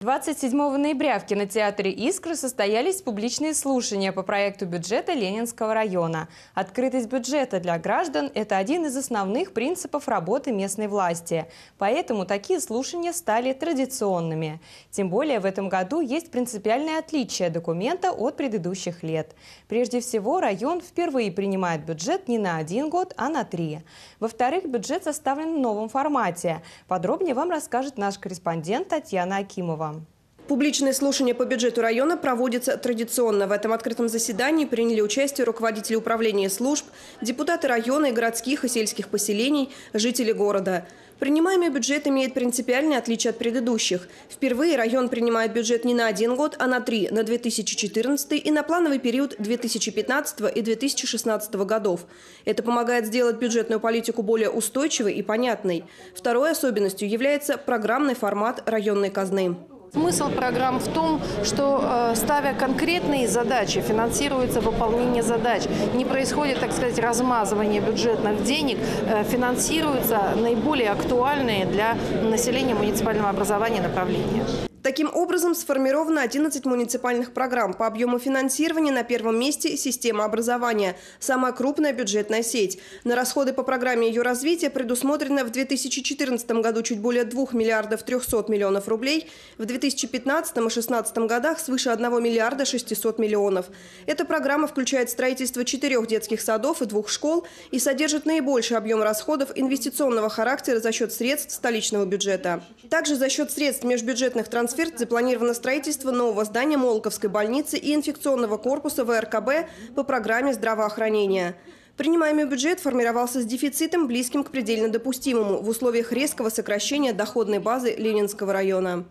27 ноября в кинотеатре «Искра» состоялись публичные слушания по проекту бюджета Ленинского района. Открытость бюджета для граждан – это один из основных принципов работы местной власти. Поэтому такие слушания стали традиционными. Тем более в этом году есть принципиальное отличие документа от предыдущих лет. Прежде всего, район впервые принимает бюджет не на 1 год, а на 3. Во-вторых, бюджет составлен в новом формате. Подробнее вам расскажет наш корреспондент Татьяна Акимова. Публичные слушания по бюджету района проводятся традиционно. В этом открытом заседании приняли участие руководители управления служб, депутаты района и городских и сельских поселений, жители города. Принимаемый бюджет имеет принципиальное отличие от предыдущих. Впервые район принимает бюджет не на 1 год, а на 3, на 2014 и на плановый период 2015 и 2016 годов. Это помогает сделать бюджетную политику более устойчивой и понятной. Второй особенностью является программный формат районной казны. Смысл программ в том, что, ставя конкретные задачи, финансируется выполнение задач. Не происходит, так сказать, размазывание бюджетных денег, финансируются наиболее актуальные для населения муниципального образования направления. Таким образом, сформировано 11 муниципальных программ. По объему финансирования на первом месте система образования – самая крупная бюджетная сеть. На расходы по программе ее развития предусмотрено в 2014 году чуть более 2 миллиардов 300 миллионов рублей, в 2015 и 2016 годах свыше 1 миллиарда 600 миллионов. Эта программа включает строительство 4 детских садов и 2 школ и содержит наибольший объем расходов инвестиционного характера за счет средств столичного бюджета. Также за счет средств межбюджетных трансфертов запланировано строительство нового здания Молковской больницы и инфекционного корпуса ВРКБ по программе здравоохранения. Принимаемый бюджет формировался с дефицитом, близким к предельно допустимому, в условиях резкого сокращения доходной базы Ленинского района.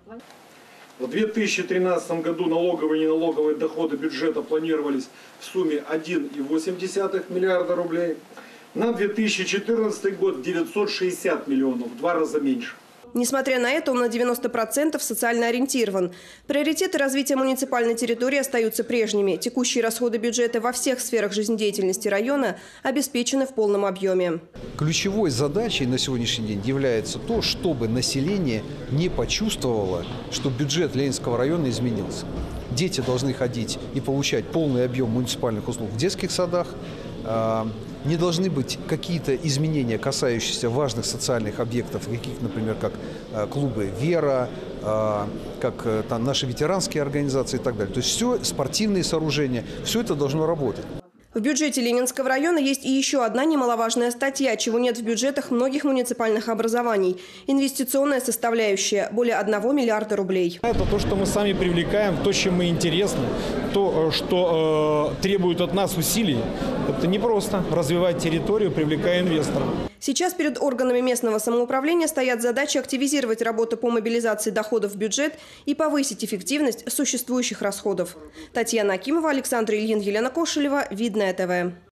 В 2013 году налоговые и неналоговые доходы бюджета планировались в сумме 1,8 миллиарда рублей. На 2014 год 960 миллионов, в 2 раза меньше. Несмотря на это, он на 90% социально ориентирован. Приоритеты развития муниципальной территории остаются прежними. Текущие расходы бюджета во всех сферах жизнедеятельности района обеспечены в полном объеме. Ключевой задачей на сегодняшний день является то, чтобы население не почувствовало, что бюджет Ленинского района изменился. Дети должны ходить и получать полный объем муниципальных услуг в детских садах. Не должны быть какие-то изменения, касающиеся важных социальных объектов, каких, например, как клубы «Вера», как там, наши ветеранские организации и так далее. То есть все спортивные сооружения, все это должно работать. В бюджете Ленинского района есть и еще одна немаловажная статья, чего нет в бюджетах многих муниципальных образований. Инвестиционная составляющая – более 1 миллиарда рублей. Это то, что мы сами привлекаем, то, чем мы интересны, то, что требует от нас усилий. Это непросто развивать территорию, привлекая инвесторов. Сейчас перед органами местного самоуправления стоят задачи активизировать работу по мобилизации доходов в бюджет и повысить эффективность существующих расходов. Татьяна Акимова, Александр Ильин, Елена Кошелева, Видное ТВ.